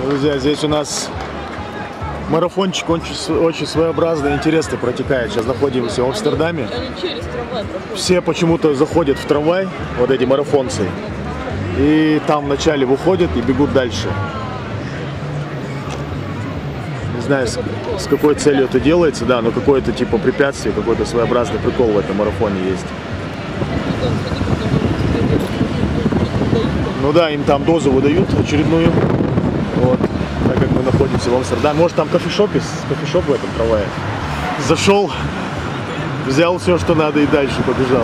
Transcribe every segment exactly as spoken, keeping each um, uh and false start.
Друзья, здесь у нас марафончик очень, очень своеобразный, интересный протекает. Сейчас находимся в Амстердаме. Все почему-то заходят в трамвай, вот эти марафонцы, и там вначале выходят и бегут дальше. Не знаю, с, с какой целью это делается, да, но какое-то типа препятствие, какой-то своеобразный прикол в этом марафоне есть. Ну да, им там дозу выдают очередную, вот, так как мы находимся в Амстердаме. Может, там кофешоп есть, кофешоп в этом трамвае. Зашел, взял все, что надо, и дальше побежал.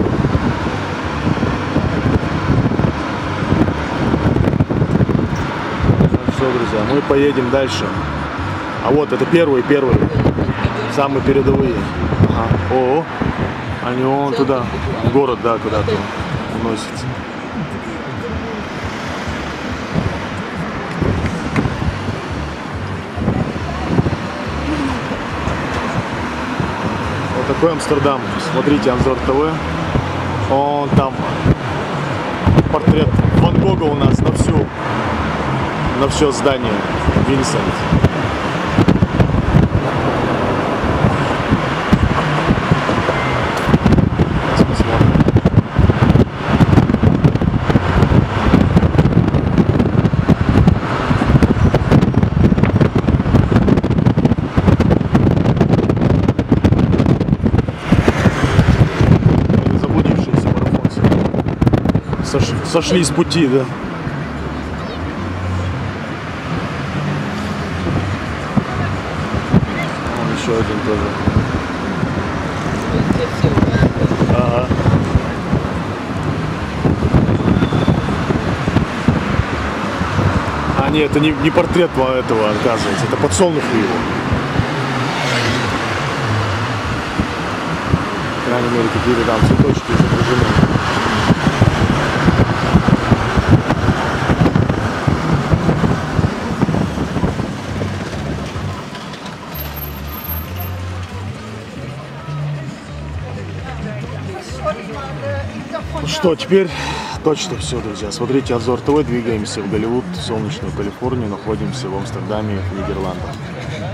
Ну все, друзья, мы поедем дальше. А вот это первые, первые, самые передовые. Ага. О, они вон туда, в город, да, куда-то уносятся. Вот такой Амстердам. Смотрите, Анзор ТВ. Он там портрет Ван Гога у нас на всю, на все здание. Винсент. Сошли с пути, да. Вон еще один тоже. Ага. А нет, это не, не портрет этого, оказывается, это подсолнух его. По крайней мере, какие-то там цветочки изображены. Ну что, теперь точно все, друзья. Смотрите, Анзор ТВ, двигаемся в Голливуд, в солнечную Калифорнию, находимся в Амстердаме, в Нидерландах.